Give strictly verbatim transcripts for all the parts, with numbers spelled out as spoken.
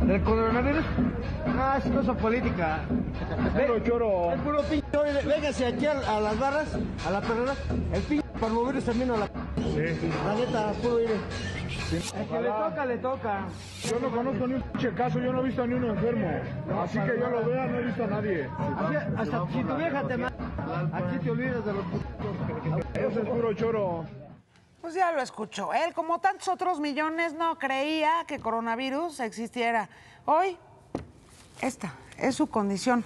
¿Del coronavirus? No, es cosa política. Puro choro. Es puro pinche. Véngase aquí a, a las barras, a la perrera. El pinche coronavirus también a la... Sí. La neta, puro ir. Sí. El que le toca, le toca. Yo no conozco ni un pinche caso, yo no he visto a ni uno enfermo. Así que yo lo vea, no he visto a nadie. Así, hasta si tu vieja te mata, aquí te olvidas de los putos. Eso es puro choro. Pues ya lo escuchó. Él, como tantos otros millones, no creía que coronavirus existiera. Hoy, esta es su condición.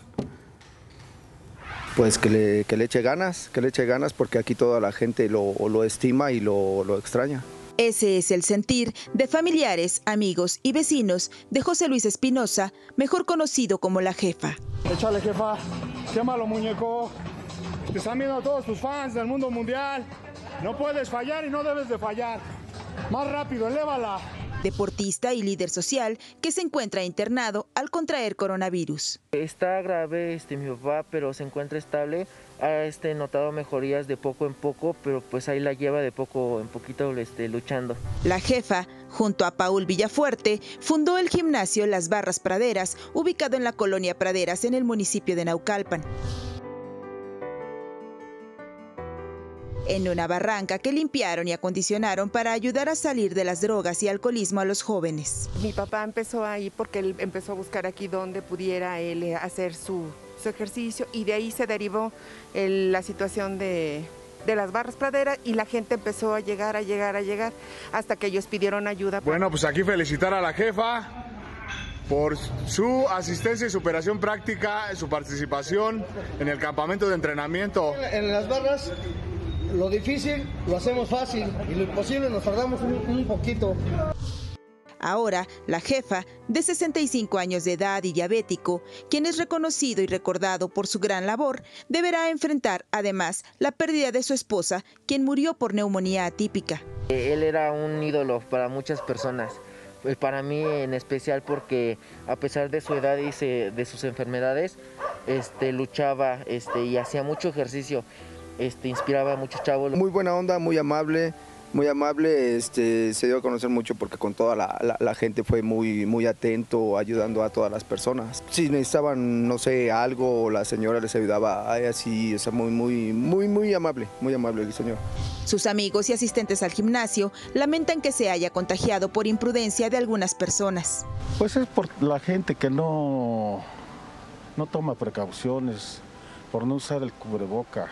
Pues que le, que le eche ganas, que le eche ganas porque aquí toda la gente lo, lo estima y lo, lo extraña. Ese es el sentir de familiares, amigos y vecinos de José Luis Espinosa, mejor conocido como La Jefa. Échale, jefa. Quémalo, muñeco. Te están viendo todos tus fans del mundo mundial. No puedes fallar y no debes de fallar. Más rápido, elévala. Deportista y líder social que se encuentra internado al contraer coronavirus. Está grave este, mi papá, pero se encuentra estable. Ha este, notado mejorías de poco en poco, pero pues ahí la lleva de poco en poquito este, luchando. La Jefa, junto a Paul Villafuerte, fundó el gimnasio Las Barras Praderas, ubicado en la colonia Praderas, en el municipio de Naucalpan. En una barranca que limpiaron y acondicionaron para ayudar a salir de las drogas y alcoholismo a los jóvenes. Mi papá empezó ahí porque él empezó a buscar aquí donde pudiera él hacer su, su ejercicio y de ahí se derivó el, la situación de, de las barras praderas y la gente empezó a llegar, a llegar, a llegar hasta que ellos pidieron ayuda. Bueno, pues aquí felicitar a la jefa por su asistencia y superación práctica, su participación en el campamento de entrenamiento. En las barras, lo difícil lo hacemos fácil y lo imposible nos tardamos un, un poquito. Ahora, La Jefa, de sesenta y cinco años de edad y diabético, quien es reconocido y recordado por su gran labor, deberá enfrentar, además, la pérdida de su esposa, quien murió por neumonía atípica. Él era un ídolo para muchas personas, pues para mí en especial porque a pesar de su edad y de sus enfermedades, este, luchaba este, y hacía mucho ejercicio. Este, inspiraba a muchos chavos. Muy buena onda, muy amable, muy amable, este, se dio a conocer mucho porque con toda la, la, la gente fue muy, muy atento, ayudando a todas las personas. Si necesitaban, no sé, algo, la señora les ayudaba, ay, así, o sea, muy, muy, muy, muy amable, muy amable el señor. Sus amigos y asistentes al gimnasio lamentan que se haya contagiado por imprudencia de algunas personas. Pues es por la gente que no, no toma precauciones, por no usar el cubreboca.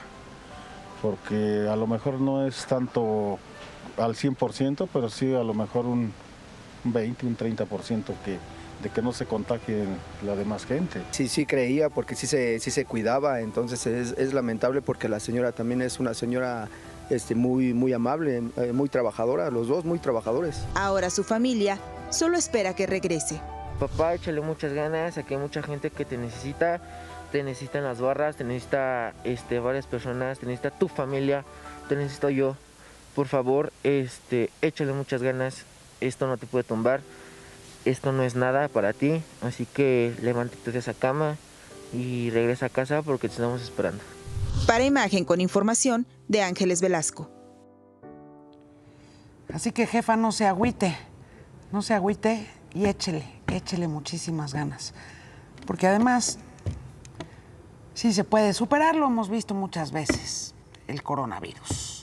Porque a lo mejor no es tanto al cien por ciento, pero sí a lo mejor un veinte, un treinta por ciento que, de que no se contagien la demás gente. Sí, sí creía porque sí se, sí se cuidaba, entonces es, es lamentable porque la señora también es una señora este, muy, muy amable, eh, muy trabajadora, los dos muy trabajadores. Ahora su familia solo espera que regrese. Papá, échale muchas ganas, aquí hay mucha gente que te necesita. Te necesitan las barras, te necesita este, varias personas, te necesita tu familia, te necesito yo. Por favor, este, échale muchas ganas, esto no te puede tumbar, esto no es nada para ti, así que levántate de esa cama y regresa a casa porque te estamos esperando. Para Imagen con información de Ángeles Velasco. Así que, jefa, no se agüite, no se agüite y échele, échele muchísimas ganas. Porque además, sí se puede superar, lo hemos visto muchas veces, el coronavirus.